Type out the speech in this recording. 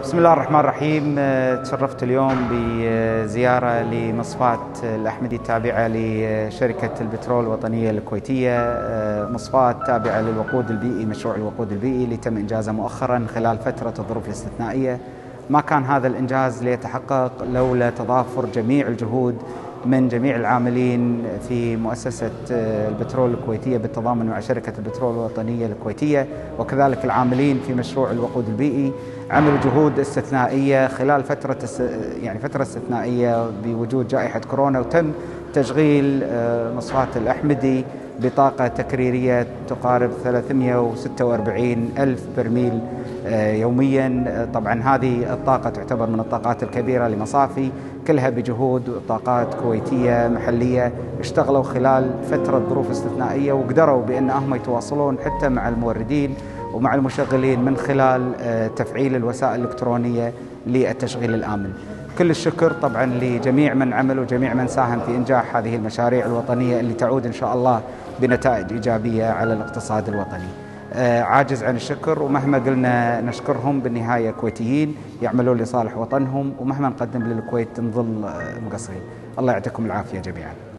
بسم الله الرحمن الرحيم. تشرفت اليوم بزيارة لمصفاة الأحمدي التابعة لشركة البترول الوطنية الكويتية، مصفاة تابعة للوقود البيئي، مشروع الوقود البيئي اللي تم إنجازه مؤخرا خلال فترة الظروف الاستثنائية. ما كان هذا الإنجاز ليتحقق لولا تضافر جميع الجهود من جميع العاملين في مؤسسة البترول الكويتية بالتضامن مع شركة البترول الوطنية الكويتية، وكذلك العاملين في مشروع الوقود البيئي. عملوا جهود استثنائية خلال فترة استثنائية بوجود جائحة كورونا، وتم تشغيل مصفاة الأحمدي بطاقة تكريرية تقارب 346 ألف برميل يوميا. طبعا هذه الطاقة تعتبر من الطاقات الكبيرة لمصافي، كلها بجهود طاقات كويتية محلية اشتغلوا خلال فترة ظروف استثنائية، وقدروا بأنهم يتواصلون حتى مع الموردين ومع المشغلين من خلال تفعيل الوسائل الإلكترونية للتشغيل الآمن. كل الشكر طبعا لجميع من عمل وجميع من ساهم في إنجاح هذه المشاريع الوطنية اللي تعود إن شاء الله بنتائج إيجابية على الاقتصاد الوطني. عاجز عن الشكر، ومهما قلنا نشكرهم بالنهاية كويتيين يعملون لصالح وطنهم، ومهما نقدم للكويت نظل مقصرين. الله يعطيكم العافية جميعا.